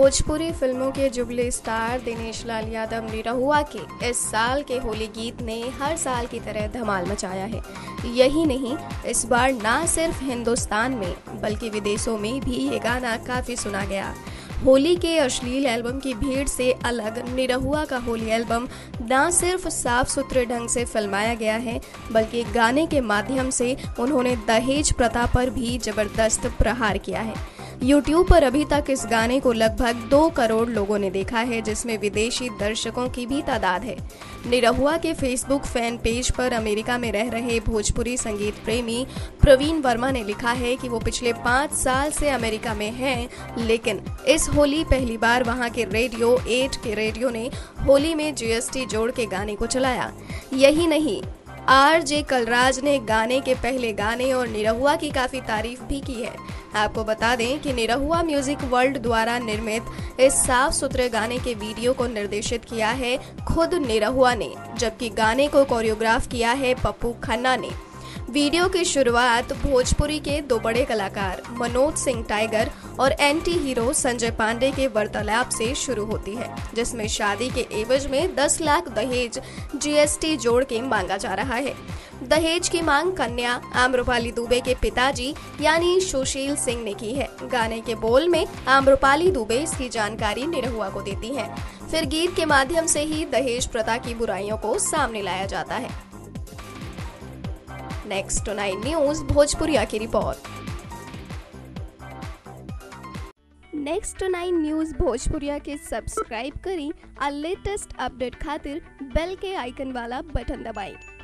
भोजपुरी फिल्मों के jubilee star Dinesh Lal Yadav Nirahua के इस साल के होली गीत ने हर साल की तरह धमाल मचाया है। यही नहीं, इस बार ना सिर्फ हिंदुस्तान में बल्कि विदेशों में भी ये गाना काफ़ी सुना गया। होली के अश्लील एल्बम की भीड़ से अलग निरहुआ का होली एल्बम न सिर्फ साफ सुथरे ढंग से फिल्माया गया है, बल्कि गाने के माध्यम से उन्होंने दहेज प्रथा पर भी जबरदस्त प्रहार किया है। YouTube पर अभी तक इस गाने को लगभग 2 करोड़ लोगों ने देखा है, जिसमें विदेशी दर्शकों की भी तादाद है। निरहुआ के फेसबुक फैन पेज पर अमेरिका में रह रहे भोजपुरी संगीत प्रेमी प्रवीण वर्मा ने लिखा है कि वो पिछले 5 साल से अमेरिका में हैं, लेकिन इस होली पहली बार वहां के रेडियो 8 के रेडियो ने होली में GST जोड़ के गाने को चलाया। यही नहीं, RJ कलराज ने गाने के पहले गाने और निरहुआ की काफ़ी तारीफ भी की है। आपको बता दें कि निरहुआ म्यूजिक वर्ल्ड द्वारा निर्मित इस साफ सुथरे गाने के वीडियो को निर्देशित किया है खुद निरहुआ ने, जबकि गाने को कोरियोग्राफ किया है पप्पू खन्ना ने। वीडियो की शुरुआत भोजपुरी के 2 बड़े कलाकार मनोज सिंह टाइगर और एंटी हीरो संजय पांडे के वार्तालाप से शुरू होती है, जिसमें शादी के एवज में 10 लाख दहेज GST जोड़ के मांगा जा रहा है। दहेज की मांग कन्या आम्रपाली दुबे के पिताजी यानी सुशील सिंह ने की है। गाने के बोल में आम्रपाली दुबे इसकी जानकारी निरहुआ को देती हैं। फिर गीत के माध्यम से ही दहेज प्रथा की बुराइयों को सामने लाया जाता है। नेक्स्ट 9 न्यूज भोजपुरिया की रिपोर्ट। नेक्स्ट 9 न्यूज भोजपुरिया के सब्सक्राइब करी और लेटेस्ट अपडेट खातिर बेल के आइकन वाला बटन दबाएं।